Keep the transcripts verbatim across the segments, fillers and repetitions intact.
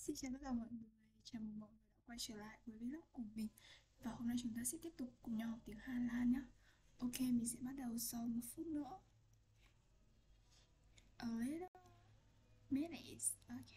Xin chào tất cả mọi người, chào mừng mọi người đã quay trở lại với vlog của mình. Và hôm nay chúng ta sẽ tiếp tục cùng nhau học tiếng Hà Lan nhé. Ok, mình sẽ bắt đầu sau một phút nữa. A little minutes, ok.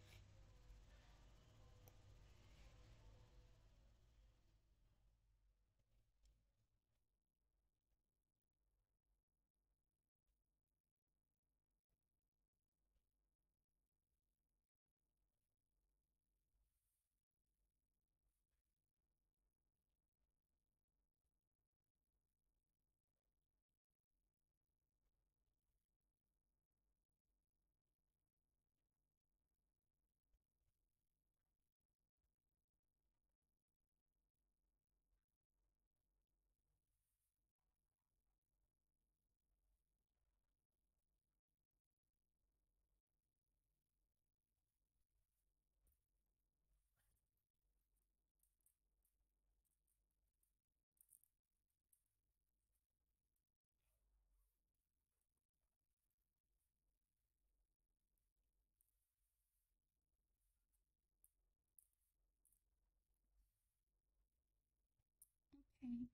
Ok,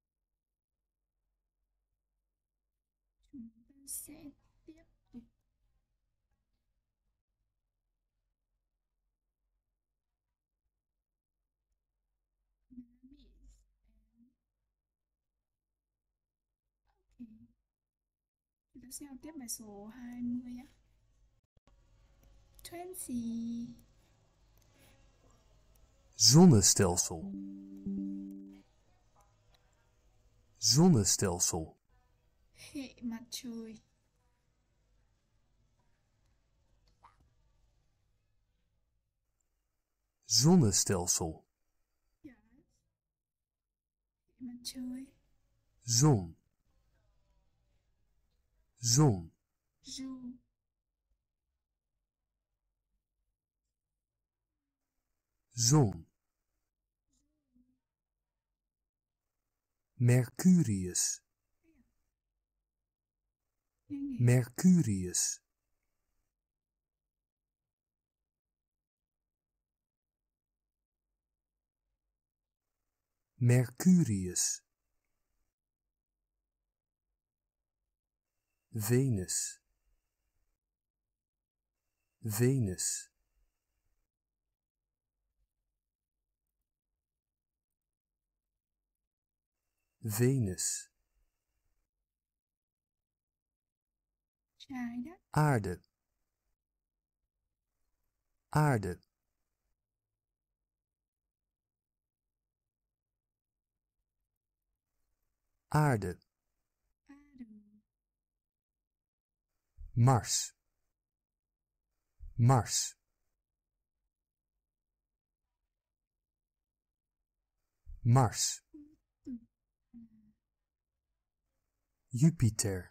chúng ta sẽ tiếp tục. Minutes. Ok, chúng ta sẽ học tiếp bài số hai mươi nhé. twenty. Zonnestelsel. Zonnestelsel. Hệ mặt trời. Zonnestelsel. Yes. Hệ mặt trời. Zon. Zon. Ju. Zon. Mercurius. Nhanh nhỉ? Mercurius. Mercurius. Venus. Venus. Venus. Trái đất. Aarde. Aarde. Aarde. Adam. Mars. Mars. Mars. Jupiter.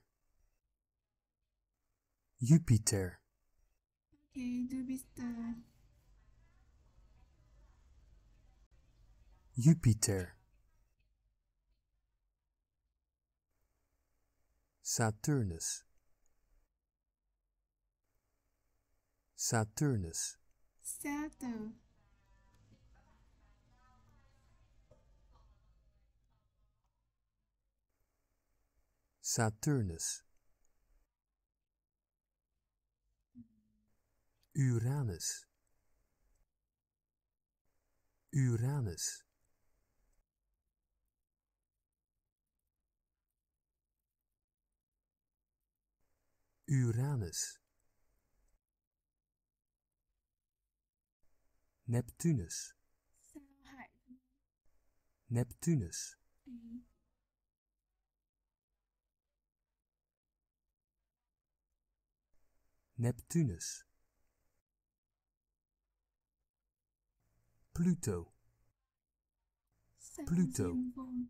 Jupiter. Okay, Jupiter. Jupiter. Saturnus. Saturnus. Saturn. Saturnus. Uranus. Uranus. Uranus. Neptunus. Sao Hải Neptunus. Vân. Neptunus. Pluto. Sao Pluto. Diêm Vương.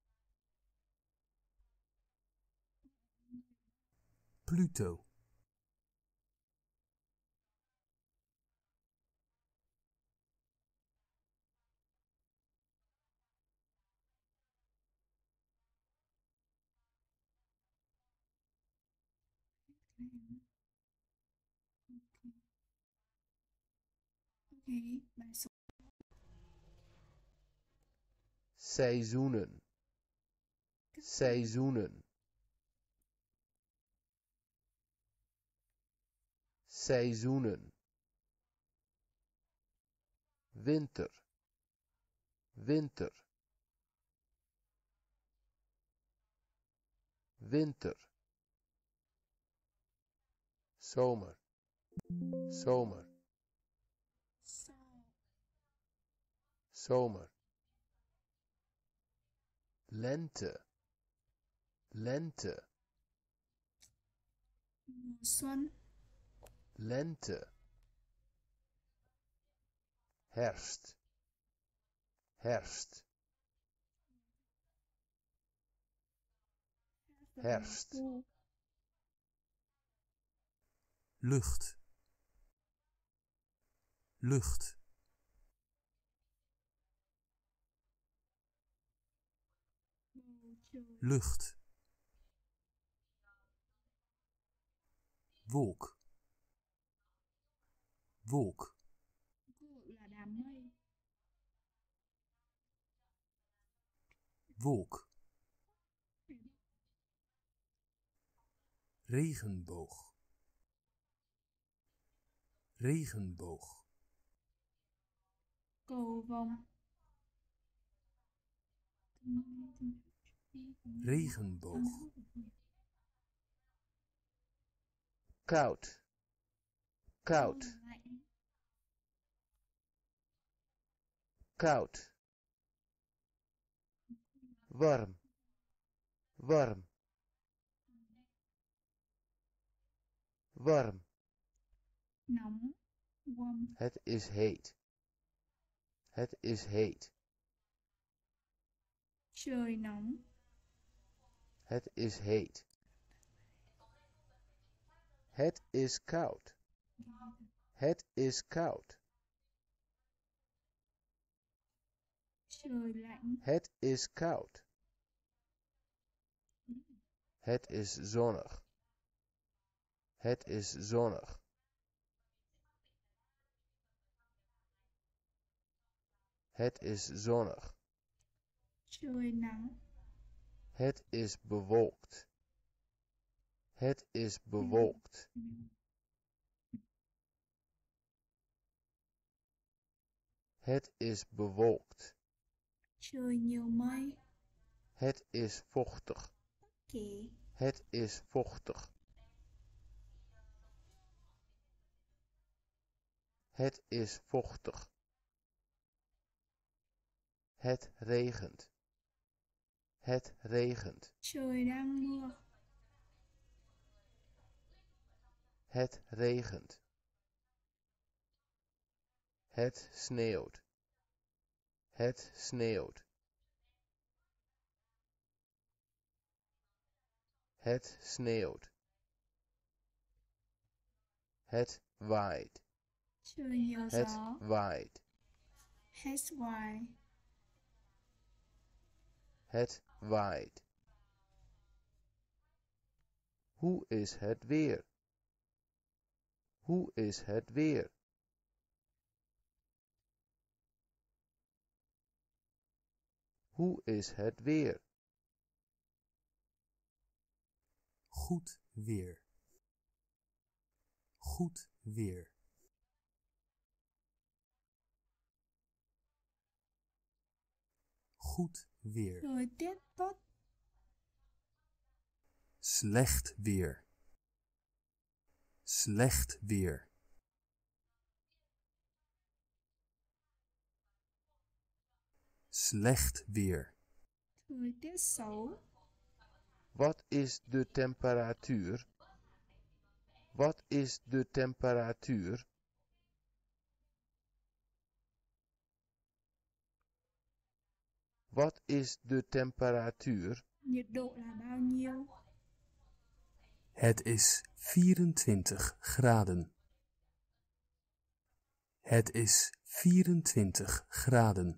Pluto. Ok, bài số Seizoenen. Seizoenen. Seizoenen. Winter. Winter. Winter. Zomer. Zomer. sau, Zomer. Lente. Lente. mùa xuân, Lente. Herfst. Herfst. Herfst. thu, lucht, lucht, bầu trời, lucht, wolk, wolk, gọi là đám mây, wolk, regenboog, regenboog, cầu vồng, regenboog, Koud. Koud. lạnh, Koud. Warm. Warm. Warm. nóng, warm, Het is heet. Het is heet. trời nóng, Het is heet. Het is koud. Het is koud. trời lạnh, Het is koud. Het is zonnig. Het is zonnig. Het is zonnig. trời nắng, Het is bewolkt. Het is bewolkt. Het is bewolkt. trời nhiều mây, Het is vochtig. kể, Het is vochtig. Het is vochtig. Het regent. Het regent. trời đang mưa, Het regent. Het sneeuwt. Het sneeuwt. Het sneeuwt. Het waait. trời nhiều Het gió, waait. hết hoài, Het waait. Hoe is het weer? Hoe is het weer? Hoe is het weer? goed weer, goed weer, goed weer, thời tiết tốt, slecht weer, slecht weer, slecht weer, thời tiết xấu, Wat is de temperatuur? Wat is de temperatuur? Wat is de temperatuur? nhiệt độ là bao nhiêu, het is vierentwintig graden. Het is vierentwintig graden.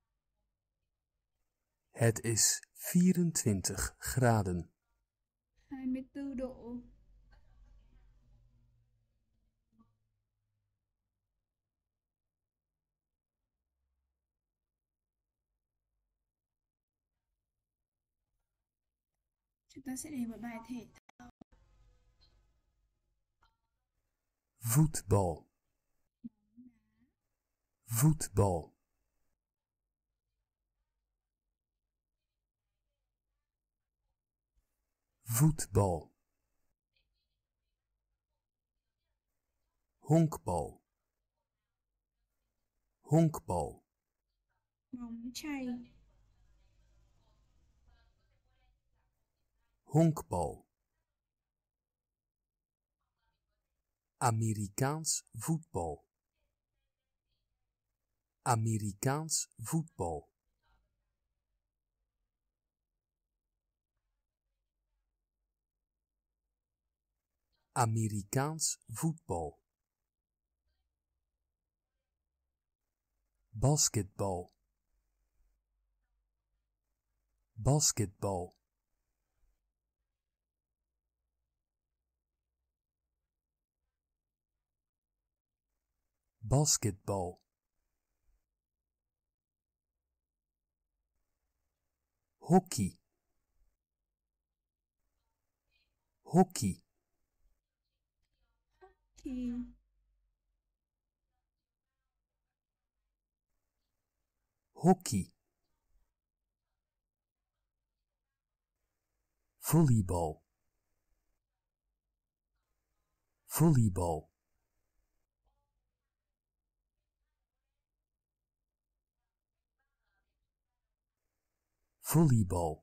Het is vierentwintig graden. hai mươi tư độ. Chúng ta sẽ đến với bài thể thao. Voetbal. Voetbal. Voetbal. Honkbal. Honkbal. Bóng chày. Honkbal. Amerikaans voetbal. Amerikaans voetbal. Amerikaans voetbal. Basketbal. Basketbal. Basketbal. Hockey. Hockey. Thì Hockey. Volleybal. Volleybal. Volleybal.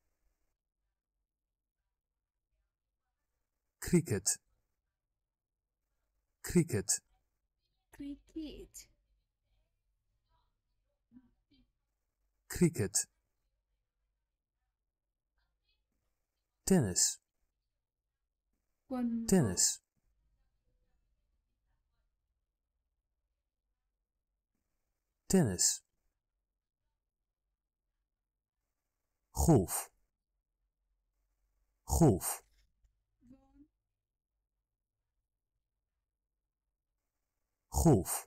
Cricket. Cricket. cricket. Cricket. Tennis. Quần vợt. Tennis. Tennis. Golf. Golf. Gôn. Golf.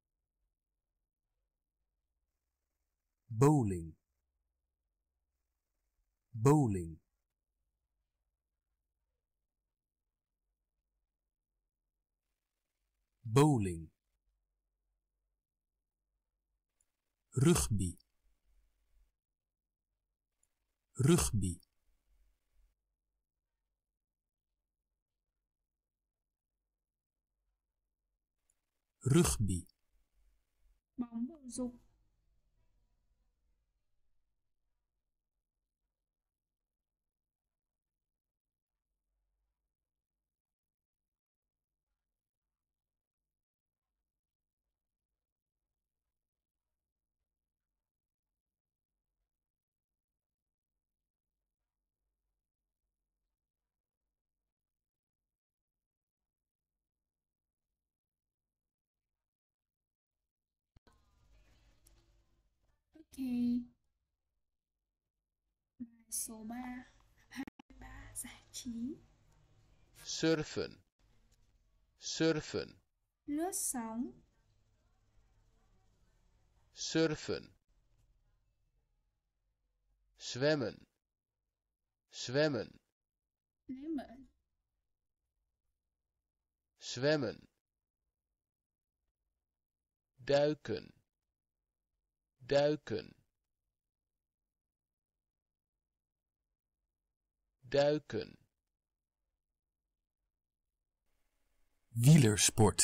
Bowling. Bowling. Bowling. Rugby. Rugby. Rugby. Bóng bầu dục. Ok. Bài số ba. hai ba giải trí. surfen, surfen, Lướt sóng. surfen, zwemmen, zwemmen, Lemon. zwemmen, duiken, duiken, duiken, Wielersport.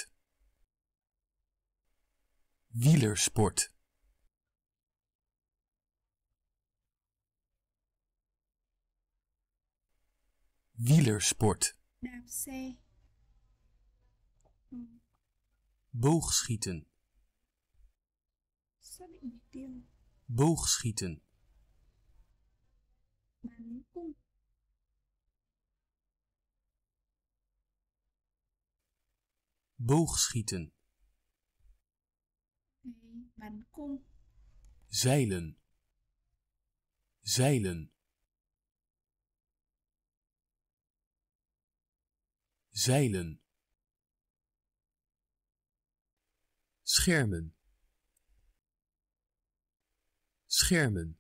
Wielersport. Wielersport. Đạp xe. Ừ. Boogschieten. Xác định mục tiêu. Boogschieten. Bắn cung. Boogschieten. Ok. Bắn cung. Zeilen. Zeilen. zeilen, schermen, schermen,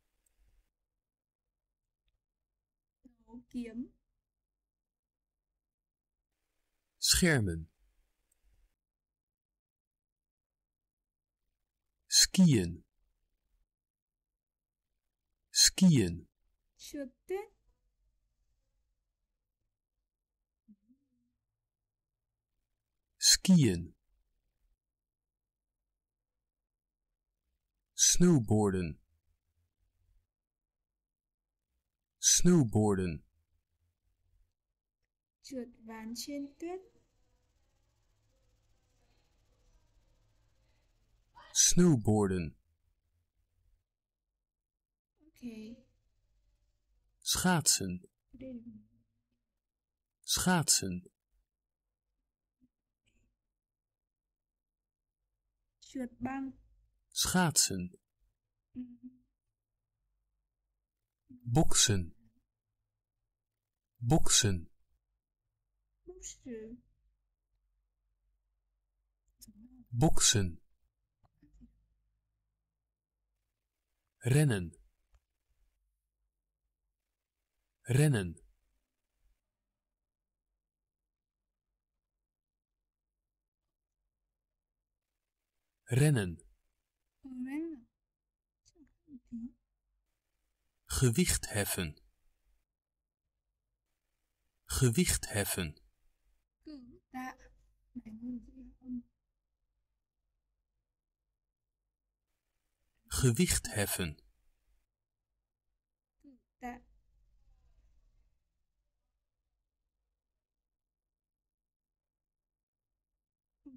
Đấu kiếm. schermen, skiën, skiën, Trượt tuyết. skiën, snowboarden, snowboarden, Trượt ván trên tuyết. snowboarden, Ok. schaatsen, Đây là schaatsen, trượt băng. schaatsen, Ừ. boksen, boksen, Bốc sử. boksen, rennen, rennen, rennen, Rennen. Chẳng khác một tí. gewicht heffen, gewicht heffen, Cử tạ. Đánh hơi dễ âm. gewicht heffen, Cử tạ. Ừ,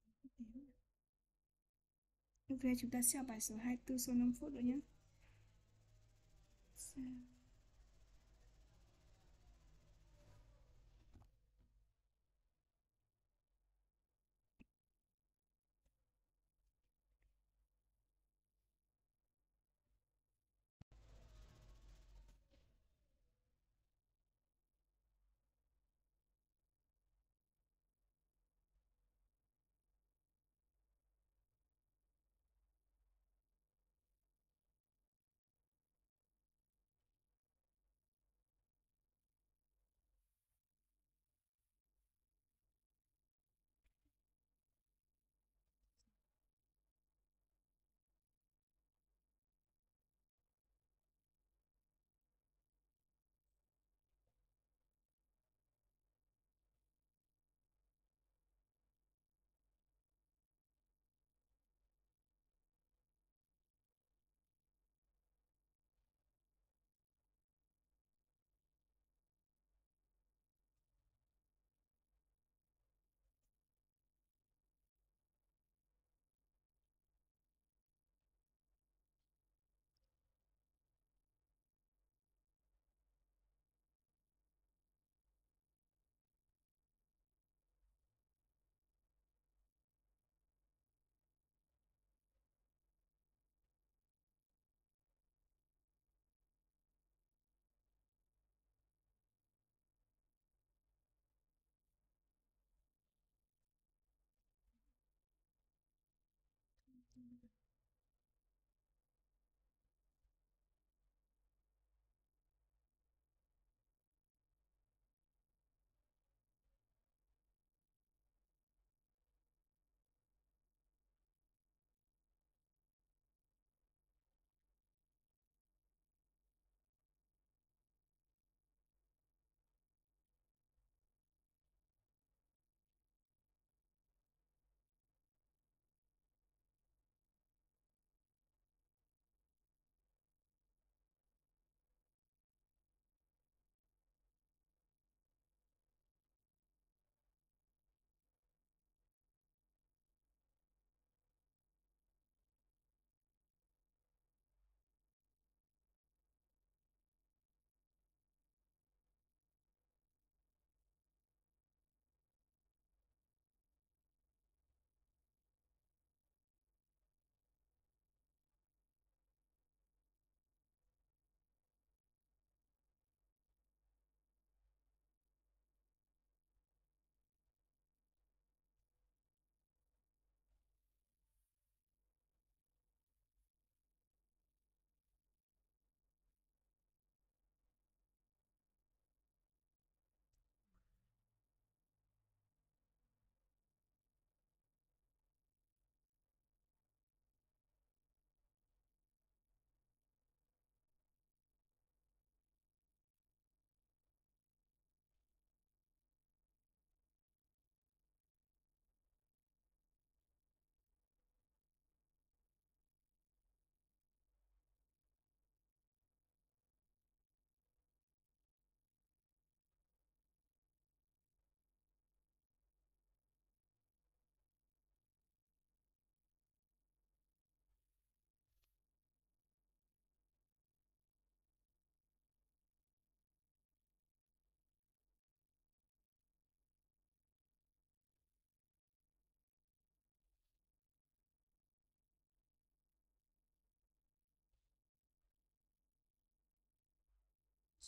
ok, chúng ta sẽ học bài số hai mươi tư sau năm phút nữa nhé. Sao?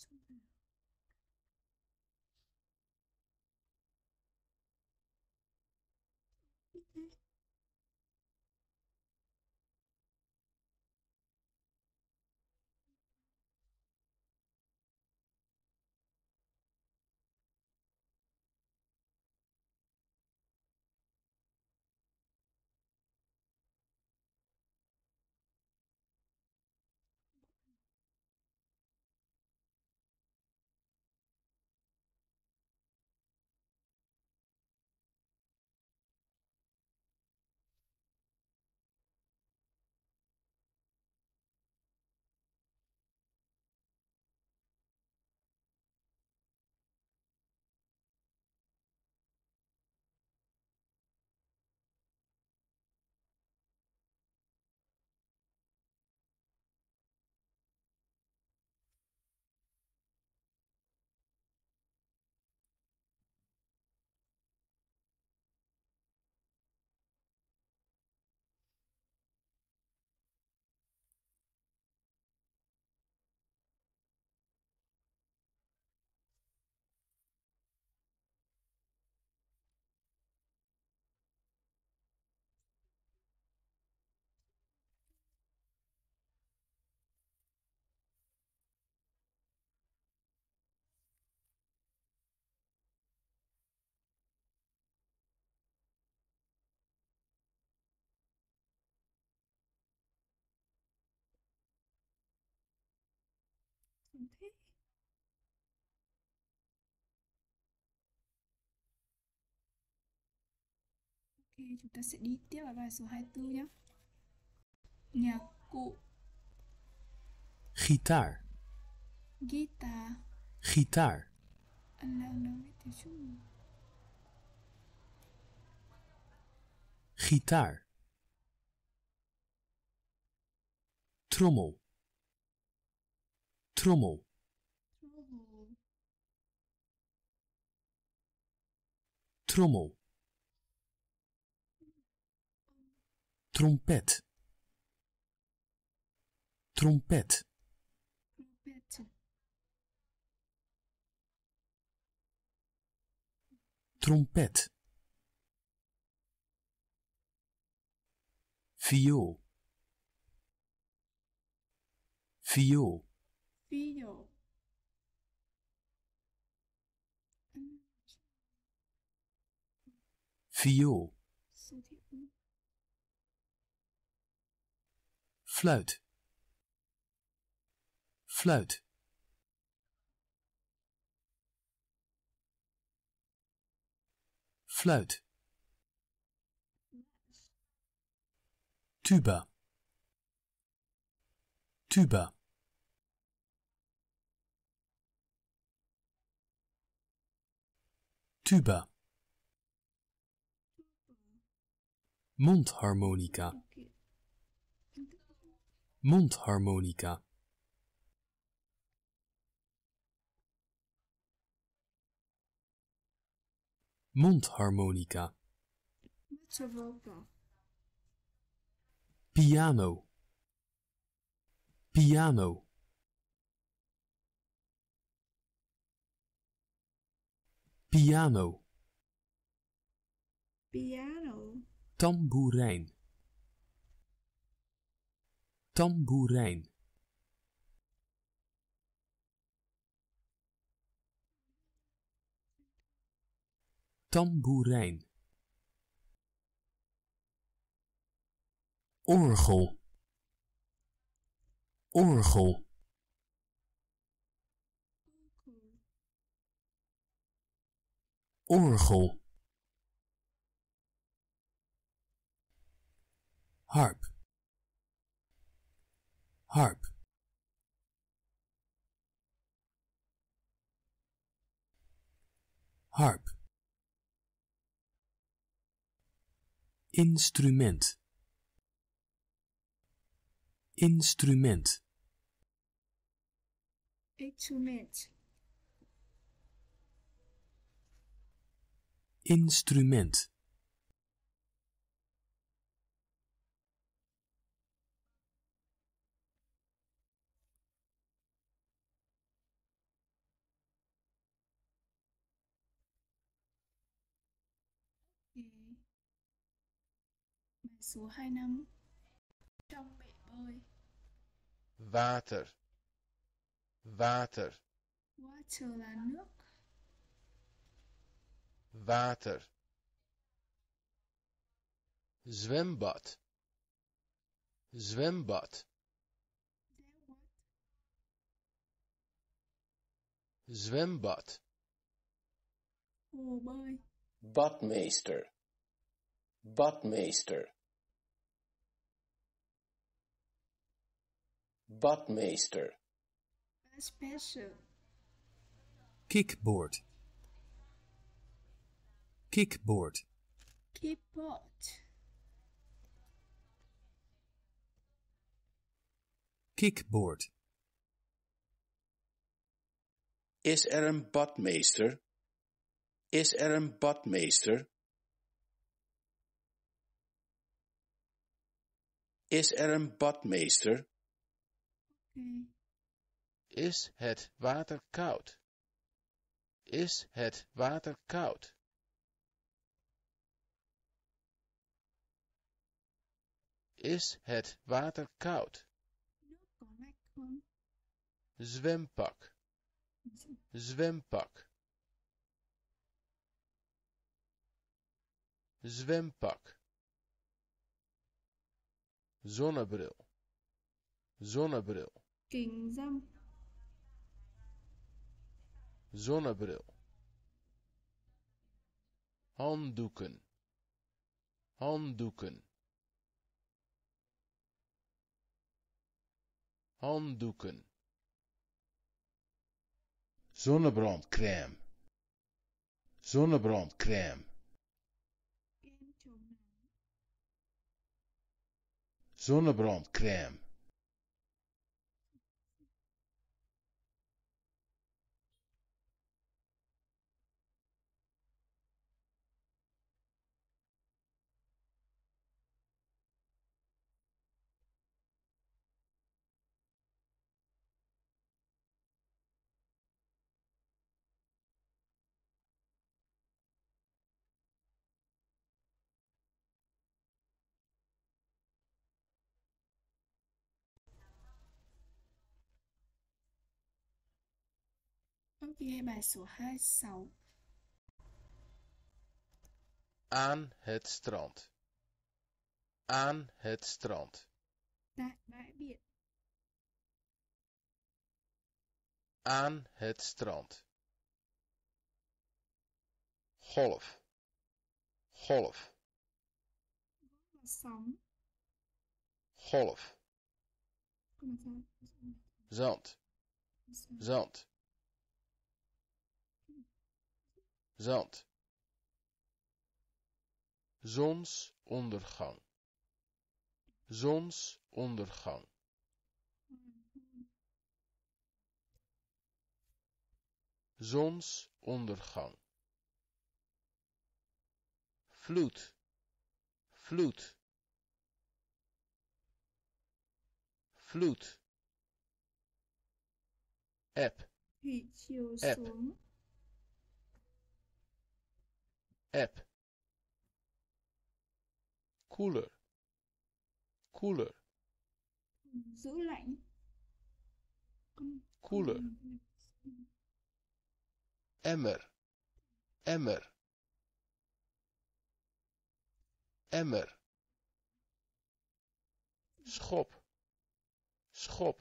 trompet. Okay. Okay. Ok, chúng ta sẽ đi tiếp vào bài số hai mươi tư nhé. Nhạc cụ. Gitaar. Guitar. Gitaar. Anh đang nói với tiếng Trung. Gitaar. Trommel. Trommel. Trouble. Trommel. Trompet. Trompet. Trumpet. Trompet. Viool. Viool. Video. Viool. Số thị ư. Fluit. Fluit. Fluit. Tuba. Tuba. Tuba. Mondharmonica. Ok. Mondharmonica. Mondharmonica. Metrovocal. Piano. Piano. Piano. Piano. Tamboerijn. Tamboerijn. Tamboerijn. Orgel. Orgel. Orgel. Harp. Harp. Harp. Instrument. Instrument. Instrument. Instrument. số hai mươi lăm. Trong bể bơi. Water. Water. Water là nước. Water. Zwembad. Zwembad. Zwembad. Hồ bơi. Badmeester. Badmeester. Badmeester. Special. Kickboard. Kickboard. Keyboard. Kickboard. Is er een badmeester? Is er een badmeester? Is er een badmeester? Okay. Is het water koud? Is het water koud? Is het water koud? Nước có lạnh không? Zwempak. Zwempak. Zwempak. Zonnebril. Zonnebril. Kính râm. Zonnebril. Handdoeken. Handdoeken. Handdoeken. Zonnebrandcrème. Zonnebrandcrème. Kem chống nắng. Zonnebrandcrème. Ok, bài số hai mươi sáu. Aan het strand. Aan het strand. Tại bãi biển. Aan het strand. Golf. Golf. Và sóng. Golf. Còn sao? Zand. Zand. Zand. Zonsondergang. Zonsondergang. Zonsondergang. Vloed. Vloed. Vloed. Eb. Thủy chiều Ebb. xuống. Eb. Koeler. Koeler. Giữ lạnh. Con- Koeler. Emmer. Emmer. Emmer. Schop. Schop.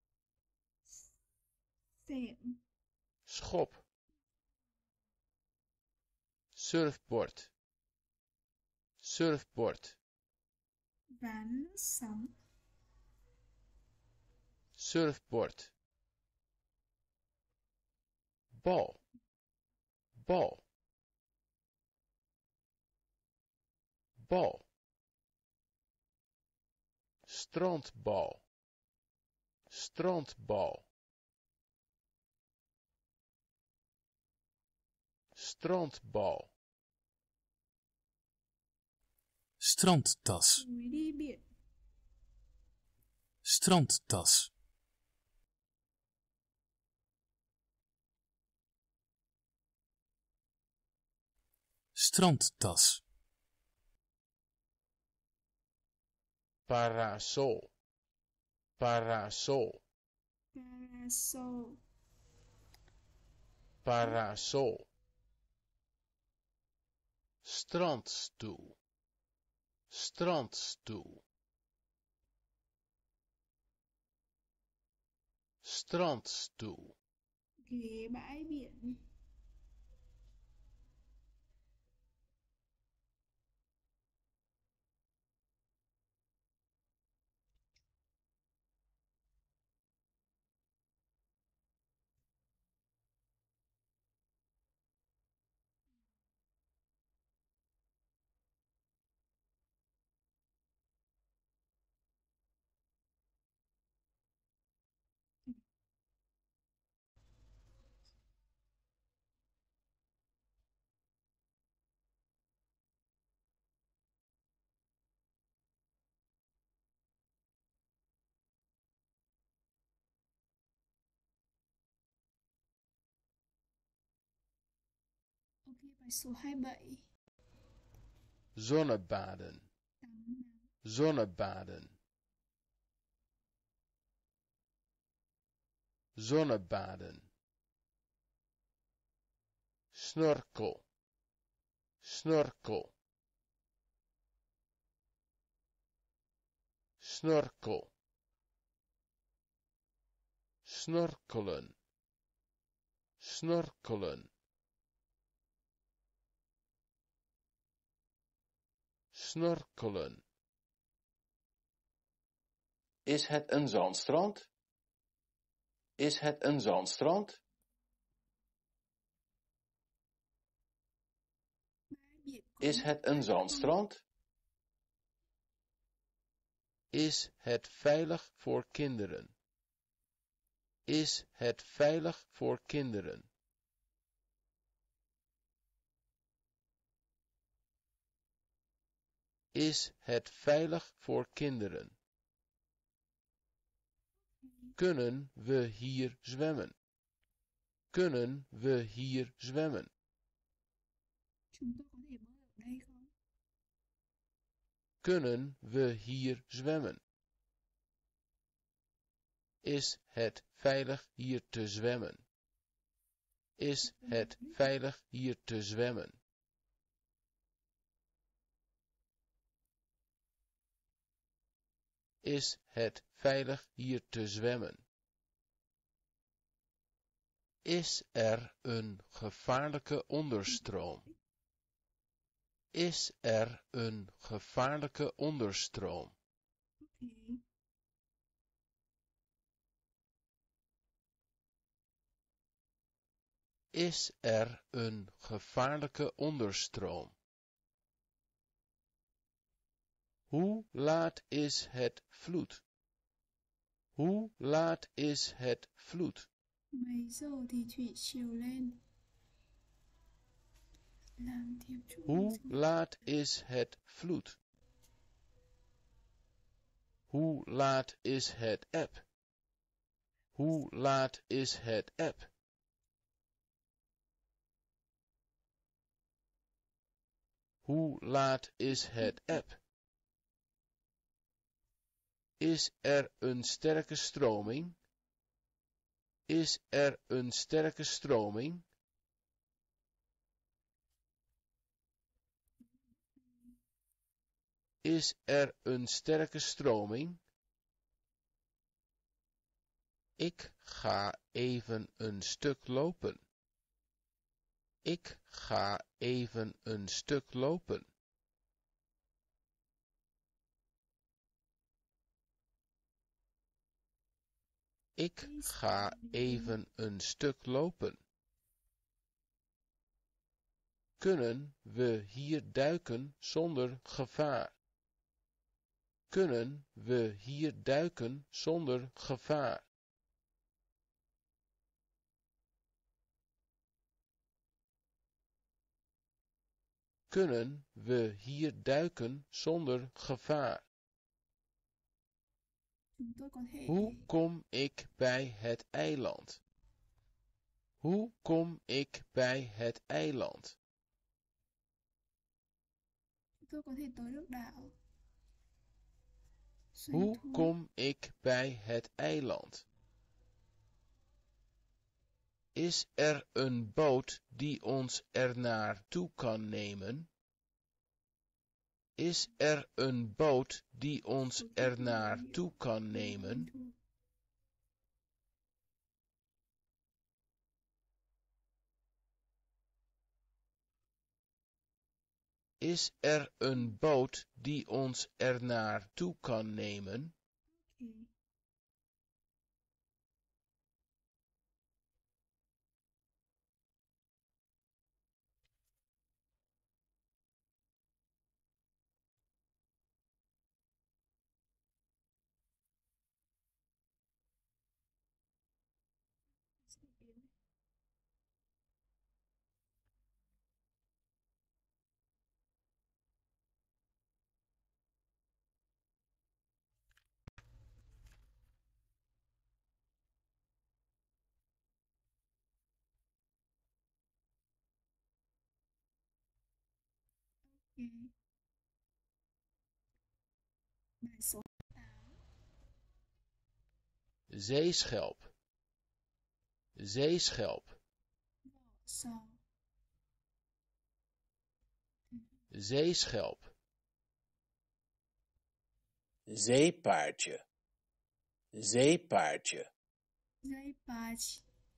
Xẻng. Schop. Surfboard. Surfboard. Ván lướt sóng. Surfboard. Bal. Bal. Bal. Strandbal. Strandbal. Strandbal. Strandtas. Người đi biển. Strandtas. Strandtas. parasol, parasol, Parasol. parasol. Strandstoel, strandstoel, strandstoel. Ghế bãi biển. Ok, bài số hai mươi bảy. Zonnebaden, Tắm nắng. zonnebaden, zonnebaden. Snorkel, snorkel, snorkel. Snorkelen, snorkelen. Snorkelen. Is het een zandstrand? Is het een zandstrand? Bãi biển có Is nước het een không? zandstrand? Is het veilig voor kinderen? Is het veilig voor kinderen? Is het veilig voor kinderen? Kunnen we hier zwemmen? Kunnen we hier zwemmen? Chúng tôi có thể bơi ở đây không? Kunnen we hier zwemmen? Is het veilig hier te zwemmen? Is het veilig hier te zwemmen? Is het veilig hier te zwemmen? Is er een gevaarlijke onderstroom? Is er een gevaarlijke onderstroom? Ok. Is er een gevaarlijke onderstroom? Hoe laat is het vloed? Hoe laat is het vloed? Mấy giờ thì thủy triều lên? Làm thiệp chúc mừng Hoe sinh nhật. laat is het vloed? Hoe laat is het eb? Hoe laat is het eb? Hoe laat is het eb? Is er een sterke stroming? Is er een sterke stroming? Is er een sterke stroming? Ik ga even een stuk lopen. Ik ga even een stuk lopen. Ik ga even een stuk lopen. Kunnen we hier duiken zonder gevaar? Kunnen we hier duiken zonder gevaar? Kunnen we hier duiken zonder gevaar? Chúng tôi có thể Hoe kom ik bij het eiland? Hoe kom ik bij het eiland? Chúng tôi có thể tới được đảo. Doanh Hoe thu. kom ik bij het eiland? Is er een boot die ons er naartoe kan nemen? Is er een boot die ons er naartoe kan nemen? Is er een boot die ons er naartoe kan nemen? Oké. Oké. Bài số tám. Zeeschelp. Zeeschelp. Vỏ sò. Zeeschelp. Zeepaardje. Zeepaardje. Dây paard.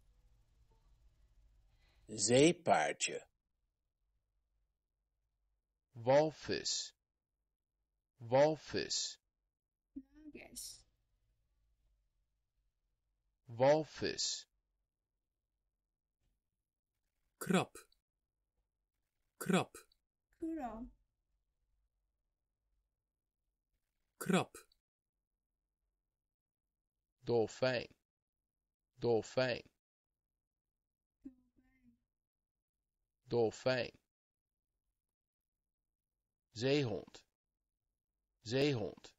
Zeepaardje. Walvis. Walvis. Nuggets. Walvis. Krab. Krab. Krab. Krab. Dolfijn. Dolfijn. Dolfijn. Zeehond. Zeehond.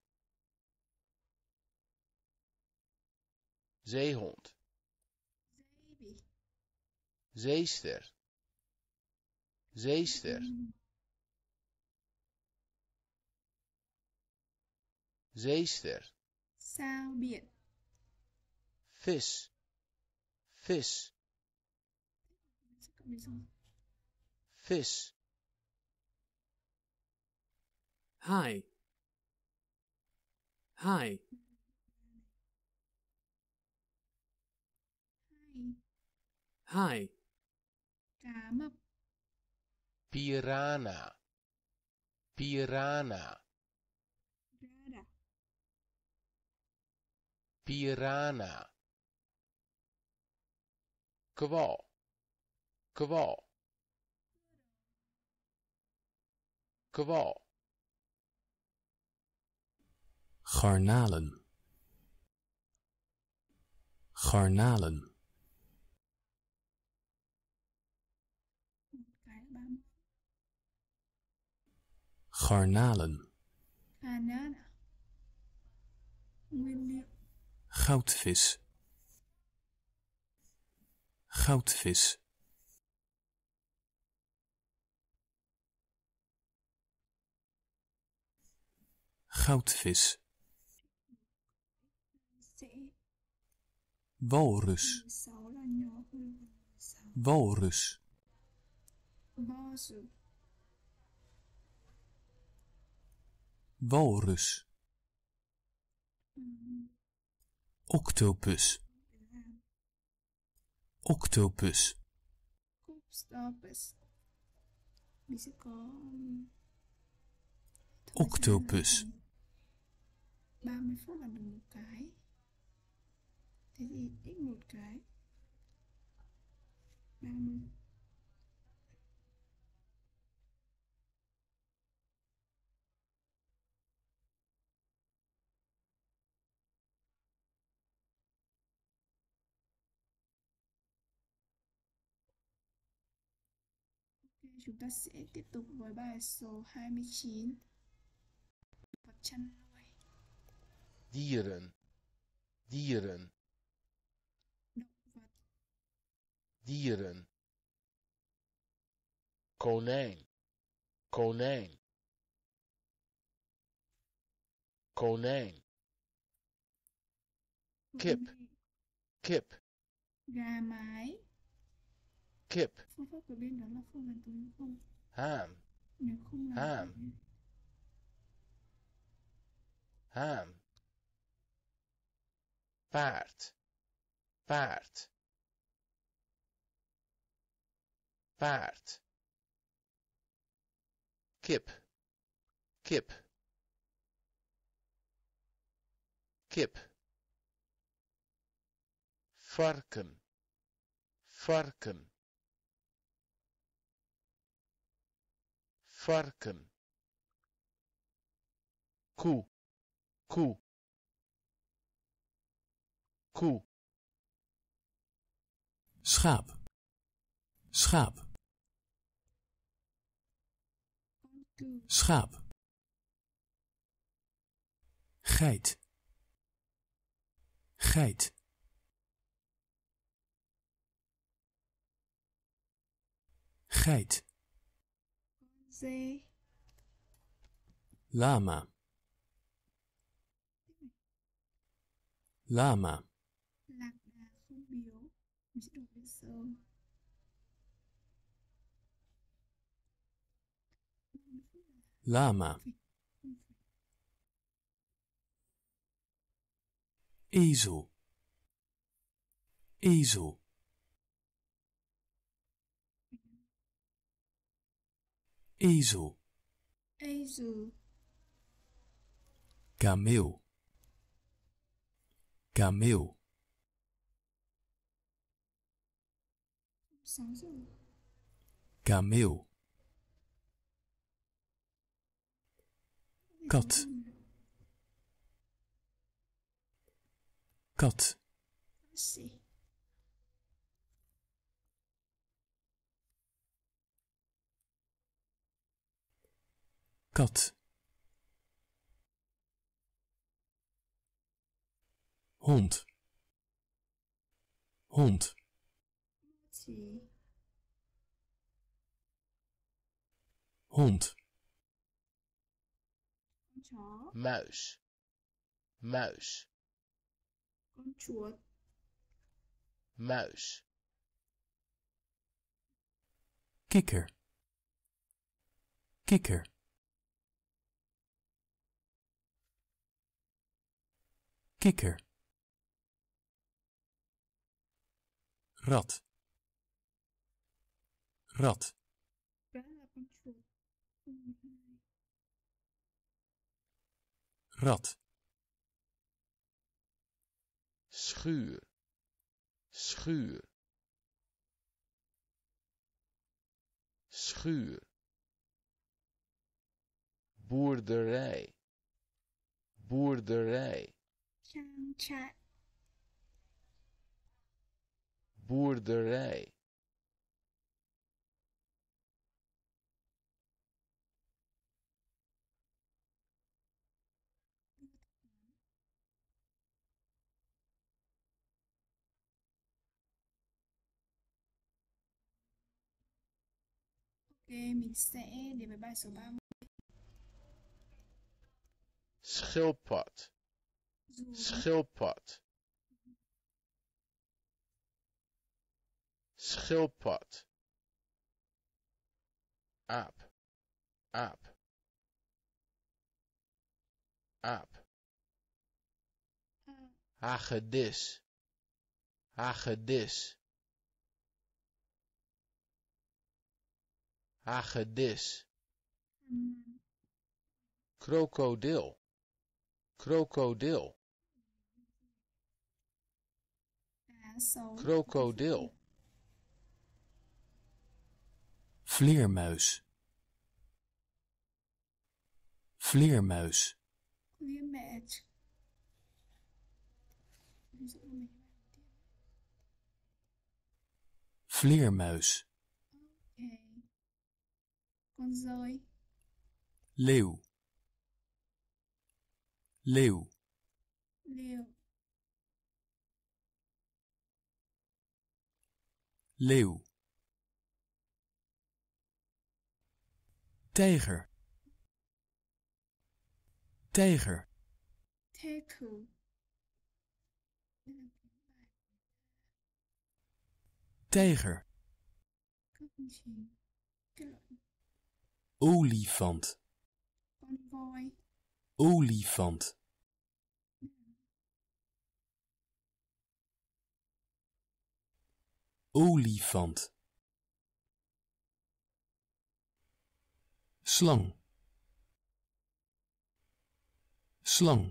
Zeehond. Zeewier. Zeester. Zeester. Zeester. Sao biển. Vis. Vis. Vis. Haai. Haai. Hai. Haai. Cá mập. Piranha. Piranha. Rada. Piranha. Kwal. Kwal. Kwal. Garnalen. Garnalen. Một cái là ba mươi. Garnalen. Banana. Nguyên liệu. Goudvis. Goudvis. Goudvis. Sẽ. Walrus. mười sáu là nhỏ hơn mười sáu. Walrus. Bo sù. Walrus. Octopus. Octopus. Octopus. Mình sẽ có Octopus. ba mươi phút là được một cái. Thế thì x một cái. ba mươi. Chúng ta sẽ tiếp tục với bài số hai mươi chín. Vật chăn nuôi. Dieren. Dieren. Động vật. Dieren. Konijn. Konijn. Konijn. Kip. Kip. Gà mái. Kip. Phương pháp của bên đó là không gần từ không. Ham. Nếu không là Ham. Ham. Paard. Paard. Paard. Kip. Kip. Kip. Varken. Varken. Varken. Koe. Koe. Koe. Schaap. Schaap. con cừu. Schaap. Geit. Geit. Geit. Con dê. Lama. Lama. Lạc đà không biếu. Mình sẽ đọc lên sớm. Lama. Ezel. Ezel. Ezel. Ezel. Kameel. Kameel. Sáu giờ. Kameel. Kat. Kat. Xì. Kat. Hond. Hond. Chỉ. Hond. Con chó. Muis. Muis. Con chuột. Muis. Kikker. Kikker. Kikker. Rat. Rat. Đó là con chuột. Không hai. Rat. Schuur. Schuur. Schuur. Boerderij. Boerderij. Trang trại. Boerderij. Ok, mình sẽ đến với bài số ba mươi. Schildpad. Dù. Schildpad. Schildpad. Aap. Aap. Aap. À, Hagedis. Hagedis. Hagedis. um, Krokodil. Krokodil. cá sấu. Krokodil. Vleermuis. Vleermuis. Vleermuis. Ví dụ như mình Vleermuis. ok. Con dơi. Leeuw. Leeuw. Liều. Leeuw. Tijger. Tijger. Thê khử. Đây tijger, các con chim, cái loại olifant, con voi, olifant, olifant, slang, slang,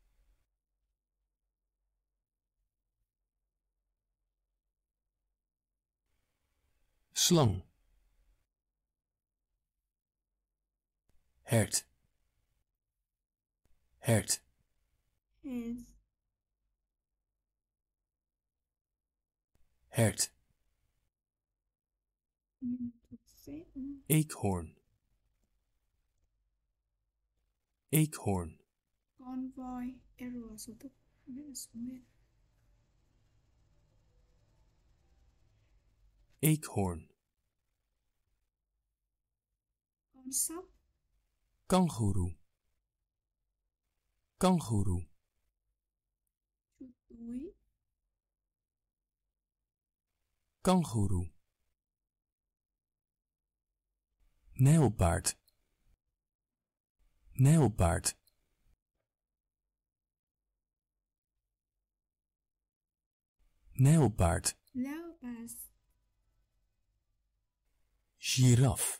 slang, hert, hert, hens, hert, nhưng thuộc xếp eekhoorn, eekhoorn, con voi, r là số thực, không biết là số nguyên, eekhoorn, con sóc, kangoeroe, kangoeroe, chuột túi, kangoeroe, nijlpaard, nijlpaard, nijlpaard, leopard, giraf,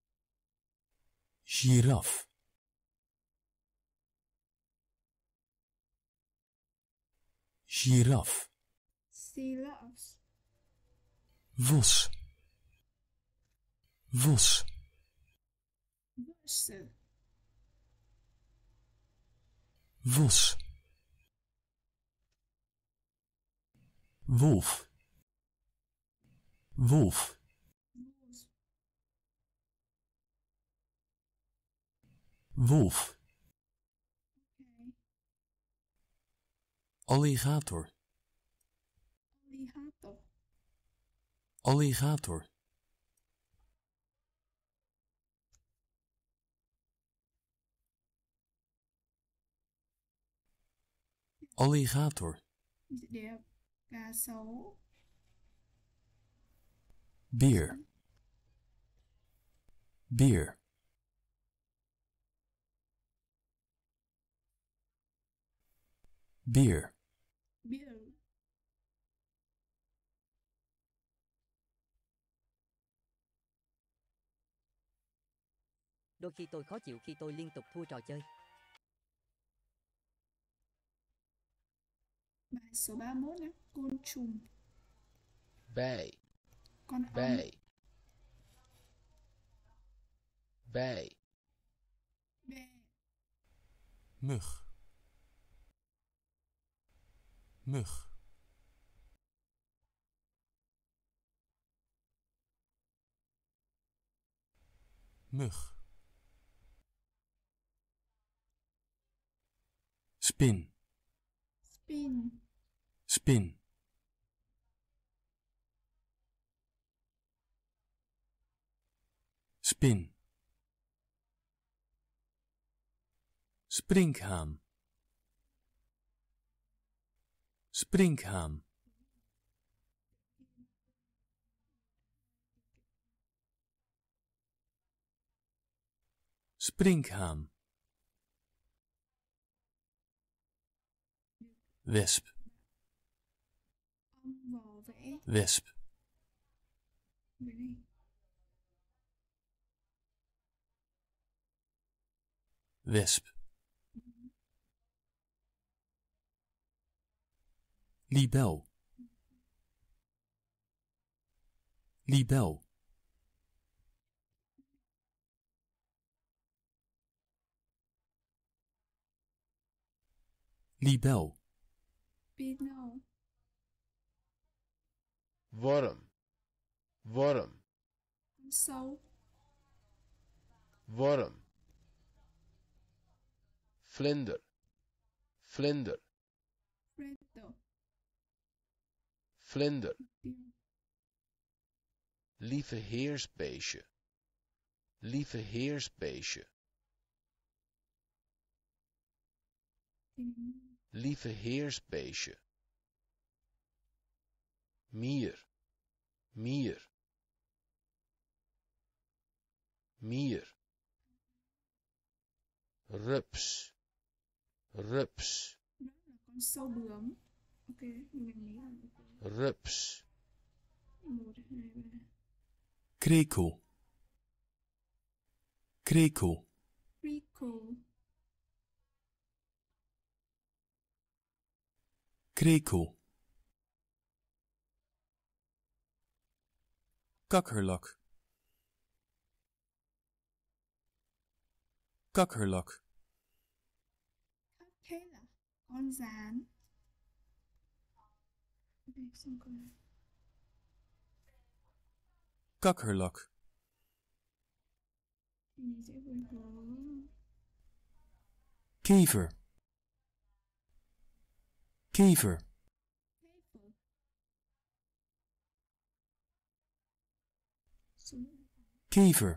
giraf, giraf, sealops, vos, vos, vos, vos, wolf, wolf, moose, wolf, okay, alligator, alligator, alligator, alligator, đẹp, cá sấu, beer, beer, beer, bear, Đôi khi tôi khó chịu khi tôi liên tục thua trò chơi. bài số ba mươi mốt nhé, côn trùng, bij, con ong, bij, bij, bè, mug, mug, mug, spin, spin, spin, spin, sprinkhaan, sprinkhaan, sprinkhaan, wesp, ong vò vẽ, wesp, về đây, wesp, libel, libel, libel, pino, worm, worm, con sâu, worm, vlinder, vlinder, predator, vlinder, tiêu, lieve heersbeestje, lieve heersbeestje, tím, lieve heersbeestje, mier, mier, mier, rups, rups, Đó là con sâu bướm. Ok, mình nghĩ là ok. rups, Một, hai, ba. krekel, krekel, Crickle. krekel, kakkerlak, kakkerlak, Thế là con gián. Ok, xong câu này. kakkerlak, Thì mình sẽ vừa có kever, kever, paper. Số kever,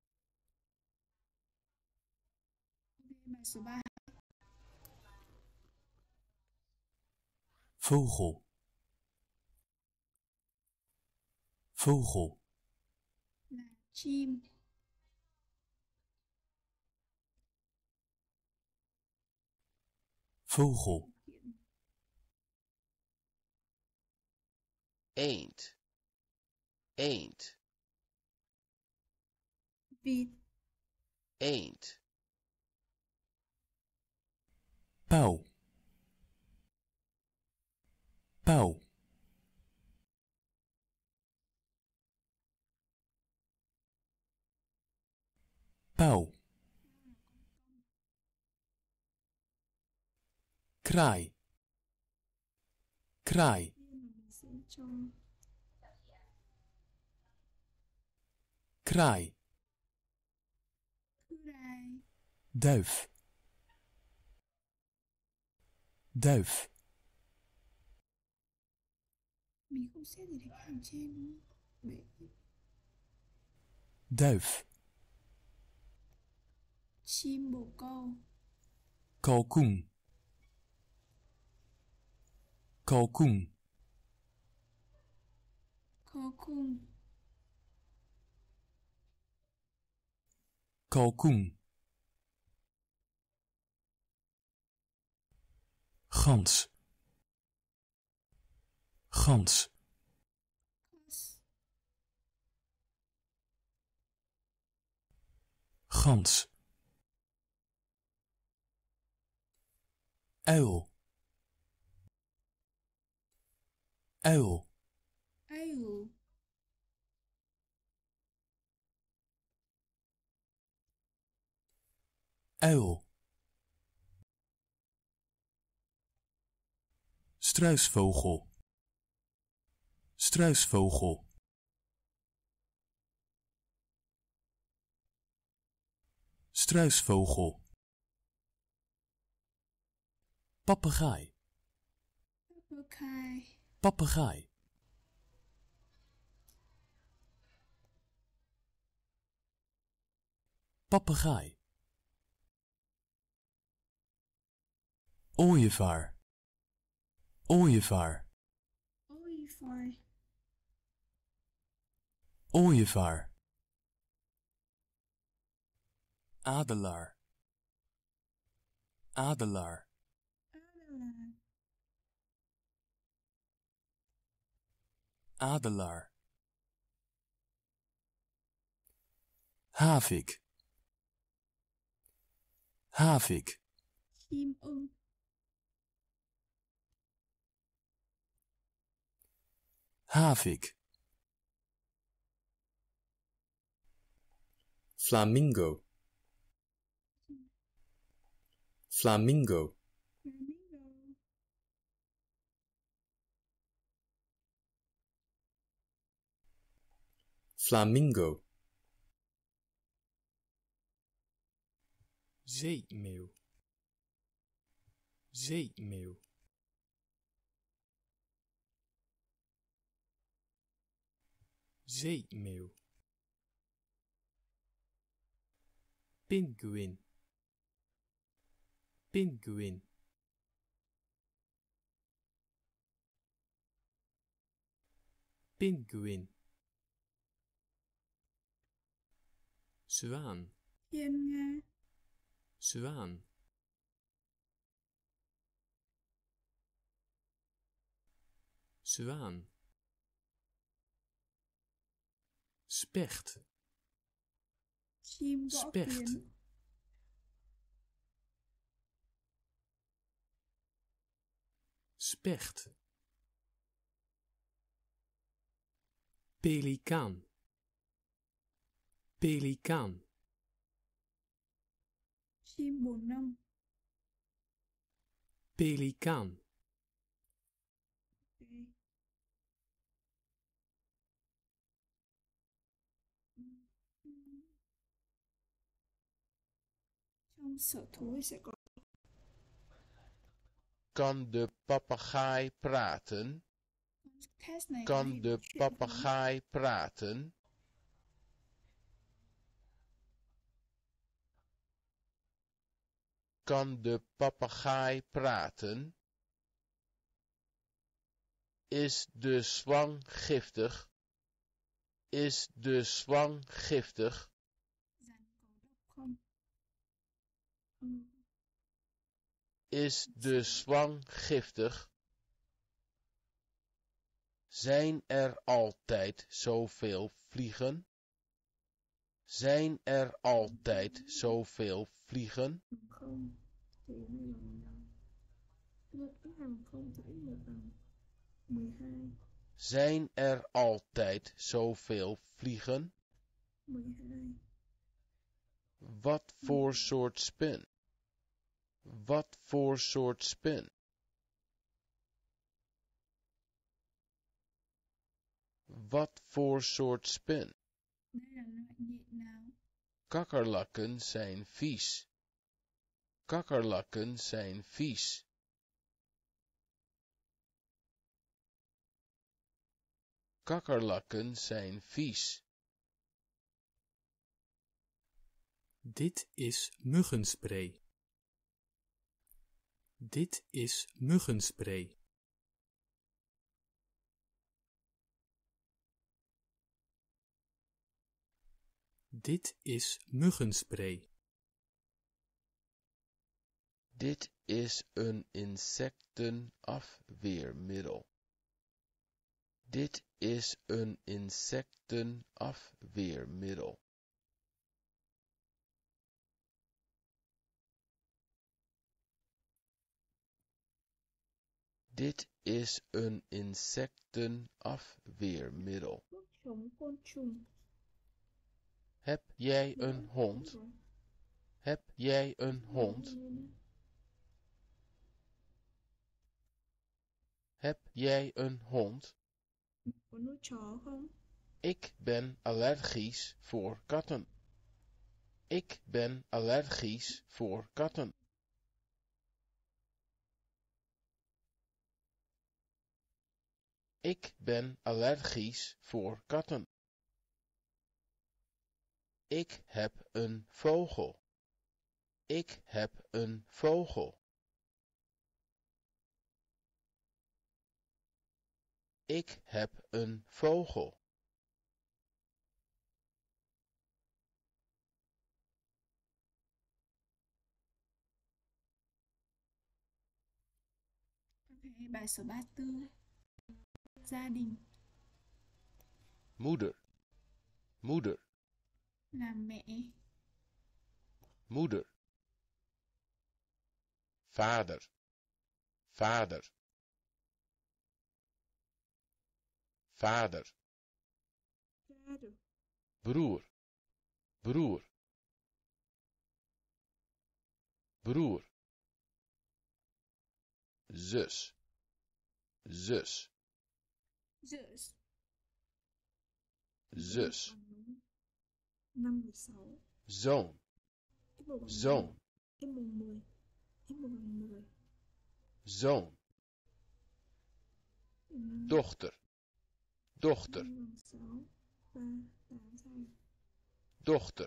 ok, bài số ba vogel, vogel, là chim. vogel, eend, eend, Vịt. eend, pauw, pauw, pauw, kraai, kraai, Nhưng mà mình sẽ cho kraai, thư đài. duif, duif, Mình không xét gì đến hàng trên đúng không? Bể. duif, Chim bồ câu. kalkoen, kalkoen, Cocoon. kalkoen, gans, gans, Cos. gans, uil, uil, Ale. uil, struisvogel, struisvogel, struisvogel, papegaai, Papegaai. papegaai, papegaai, ooievaar, ooievaar, Ooievaar. ooievaar, adelaar, adelaar, Adelaar. adelaar, havik, havik, Chim ưng. havik, flamingo, flamingo, Flamingo. flamingo, zeemeeuw, zeemeeuw, zeemeeuw, pinguïn, pinguïn, pinguïn, zwaan, Hiên nga. zwaan, zwaan, specht, Chim gõ Specht. kiến. specht, pelikaan, pelikaan, Chim bồ nông. pelikaan, Ok. Trong sở thú sẽ có Kan de papegaai praten? test này có thể Kan de nói chuyện không? papegaai praten? Kan de papegaai praten? Is de slang giftig? Is de slang giftig? Rắn có độc không? Ừ. Is de slang giftig? Zijn er altijd zoveel vliegen? Zijn er altijd zoveel vliegen? Hàng không thì này là bằng lượng ít hàng không thì ít một bằng mười hai. Zijn er altijd zoveel vliegen? mười hai. Wat voor soort spin? Wat voor soort spin? Wat voor soort spin? Đây là loại nhện nào? Kakkerlakken zijn vies. Kakkerlakken zijn vies. Kakkerlakken zijn vies. dit is muggenspray, dit is muggenspray, dit is muggenspray, Dit is een insectenafweermiddel. Dit is een insectenafweermiddel. Dit is een insectenafweermiddel. Thuốc chống côn trùng. Heb jij een hond? Heb jij een hond? Heb jij een hond? Có nuôi chó không? Ik ben allergisch voor katten. Ik ben allergisch voor katten. Ik ben allergisch voor katten. Ik heb een vogel. Ik heb een vogel. Ik heb een vogel. Ok, bài số ba mươi tư. Gia đình Moeder. Moeder. là mẹ, Moeder. Vader. Vader. Vader. vader, Broer. Broer. Broer. Zus. Zus. zus, Zus. năm mười sáu, Zoon. x một bằng Zoon. x bằng mười, x một bằng mười, Zoon. năm Dochter. Dochter. bằng sáu, ba tám sai, Dochter.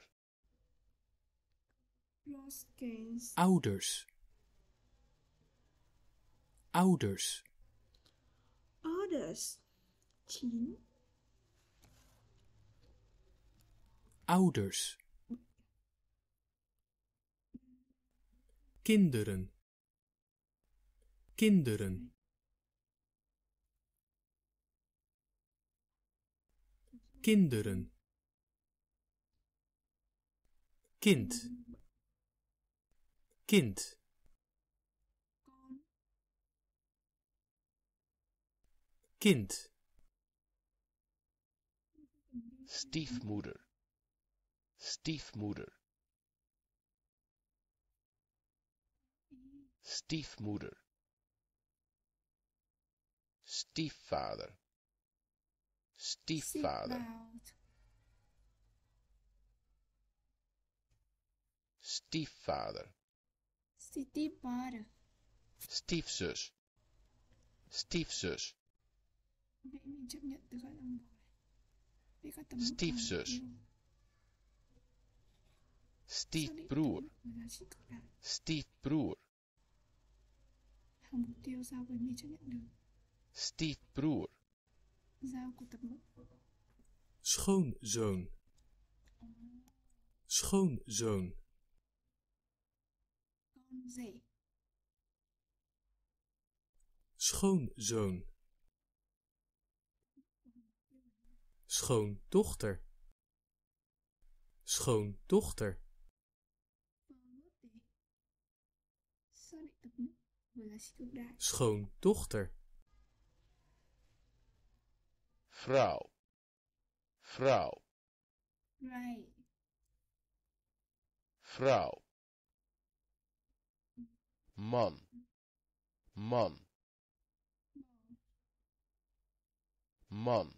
plus case, ouders, ouders, others, chín, ouders, kinderen, kinderen, kinderen, kind, kind, con, kind, stiefmoeder, stiefmoeder, stiefmoeder, stiefvader, stiefvader, Seatbelt, stiefvader, city bar, stiefzus, stiefzus, vậy mình chấp nhận từ gọi là một vì các tấm Stiefzus. yêu. stiefbroer, Xác định tấm là chỉ cực đại. stiefbroer, Hàng mục tiêu giao với mình chấp nhận được. stiefbroer, Giao của tập một. schoonzoon, schoonzoon, Con rể, schoonzoon, schoondochter, schoondochter, con nốt để xác định tập một vừa là chỉ cực đại. schoondochter, vrouw, vrouw, Right, vrouw, man, man, man,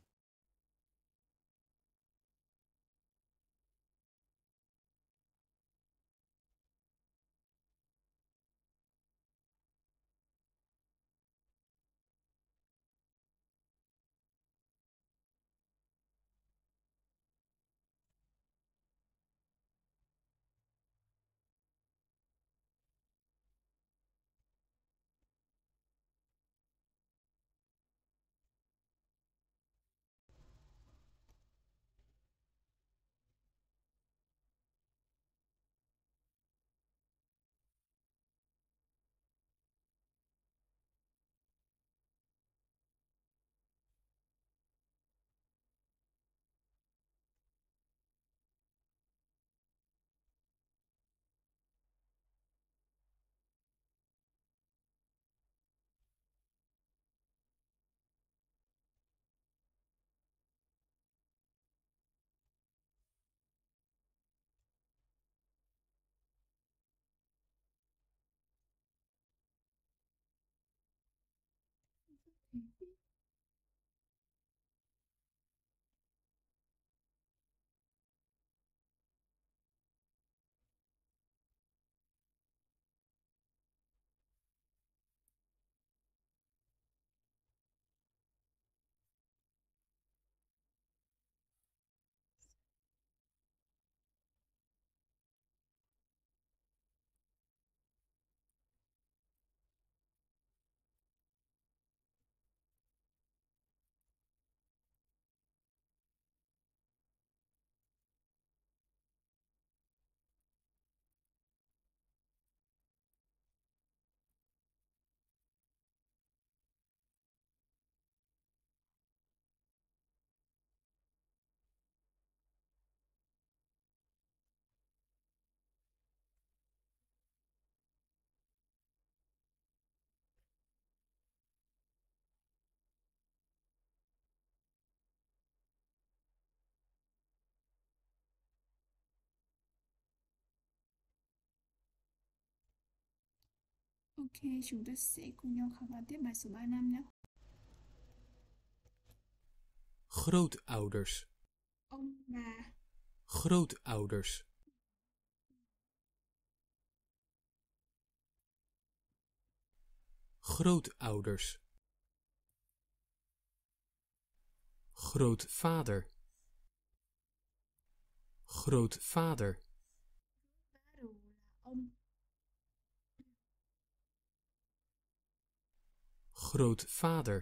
ok, chúng ta sẽ cùng nhau khám phá tiếp bài số ba năm nhé. grootouders, Ông bà, grootouders, grootouders, grootvader, grootvader, ba đồ là ông, grootvader,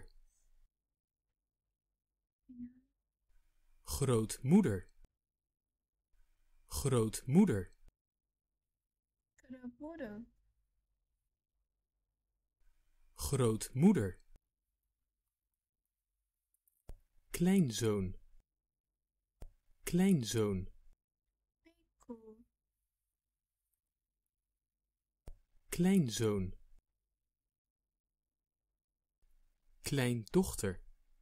grootmoeder, grootmoeder, grandmother, grootmoeder, kleinzoon, kleinzoon, Pekel. kleinzoon, kleindochter,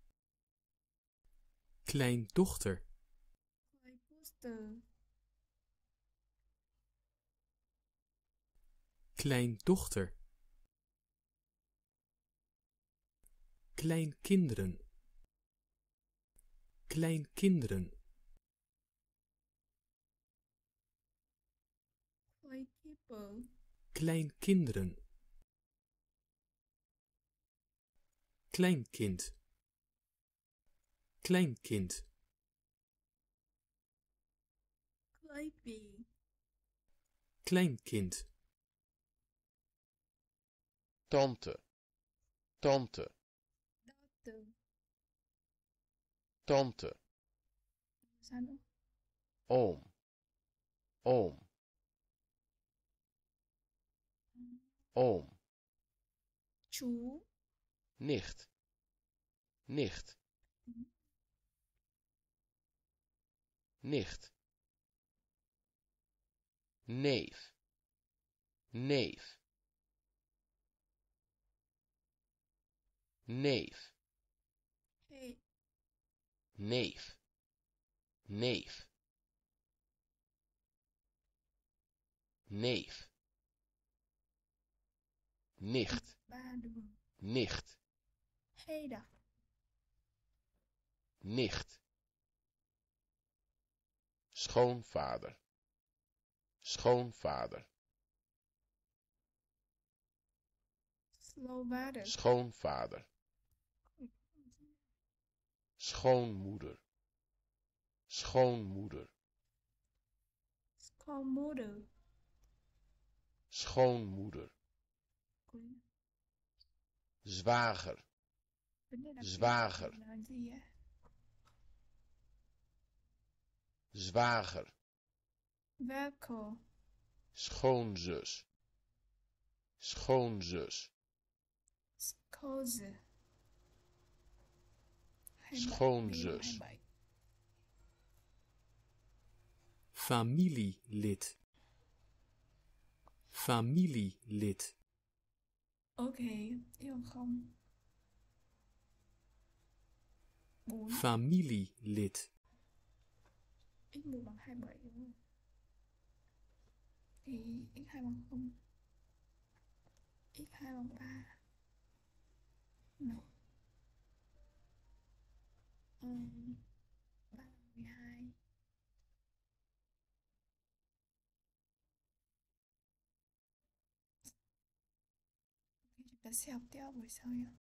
kleindochter, Kleinpoester. kleindochter, kleinkinderen, kleinkinderen, Kleinkippen. kleinkinderen, kleinkind, kleinkind, Kleipie. kleinkind, tante, tante, Dochter. tante, Sao nữa? oom, oom, oom, Chú. nicht, nicht, nicht, neef, neef, neef, Hey. neef, neef, neef, nicht, Ba đường. nicht, Hey đã. nicht, schoonvader, schoonvader, Slovader. schoonvader, schoonmoeder, schoonmoeder, Schoonmoeder. schoonmoeder, zwager, Vấn đề đặc biệt Zwager. là gì ạ? zwager, Welke? schoonzus, schoonzus, Skoze. Schoonzus. familielid, familielid, Ok, yêu không? Bốn. familielid, X một bằng hai mươi bảy đúng không? Thì x hai bằng không. x hai bằng ba. No. Um, ba bằng mười hai. Ok, chúng ta sẽ học tiếp buổi sau nhé.